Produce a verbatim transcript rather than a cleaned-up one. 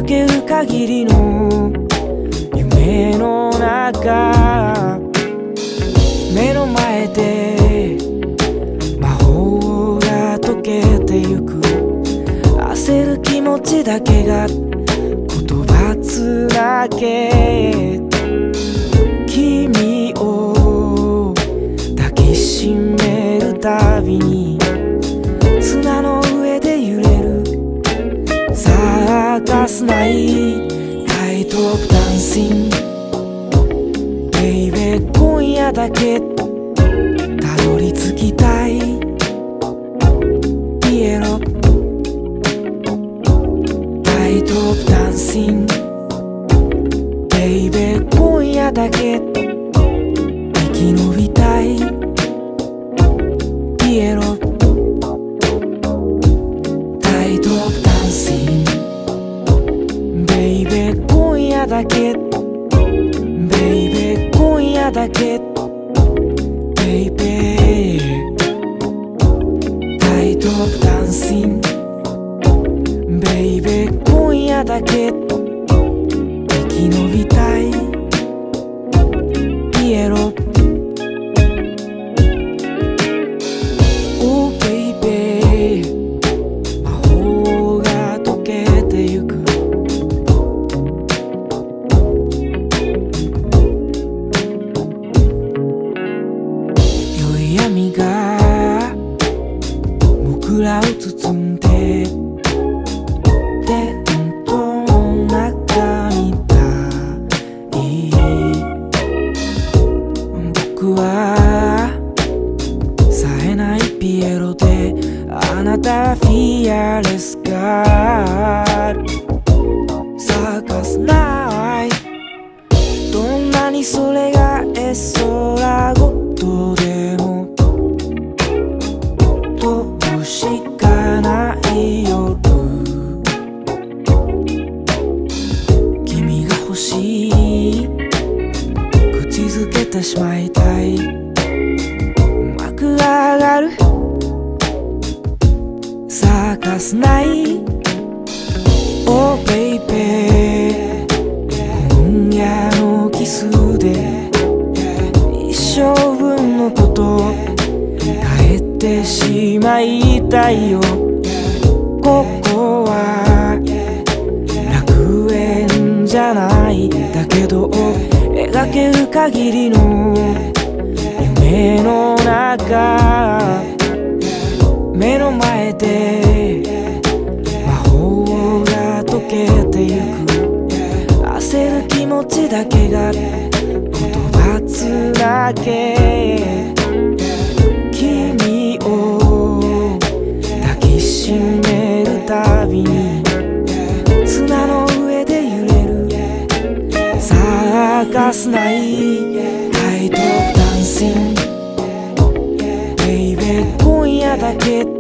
ける限りの夢の中、目の前で魔法が解けてゆく。焦る気持ちだけが言葉つなげ、君を抱きしめるたびに砂の上で揺れるサーカス内タイトオブダンシング。ベイベー今夜だけたどり着きたいピエロ。タイトオブダンシング。ベイベー今夜だけ生き延びたいピエロ。タイトオブダンシング。ベイベー今夜だけ、ベイベー今夜だけ、ベイベータイトオブダンシング。ベイベー今夜だけ生き延びたいピエロ。Oh baby、魔法が解けてゆく。宵闇が僕らを包んで、テントの中みたい。僕は冴えないピエロで、あなたはフィアレスガール。サーカスないどんなにそれが絵空事でもどうしかない夜、君が欲しい口づけてしまいたい。幕が上がるサーカス内 Oh baby、 今夜のキスで一生分のこと帰ってしまいたいよ。ここは楽園じゃないだけど、描ける限りの夢の中、目の前で魔法が解けてゆく。焦る気持ちだけが言葉つなげ、君を抱きしめるたびに砂の上で揺れるサーカス内タイトオブダンシング。ベイベー今夜だけ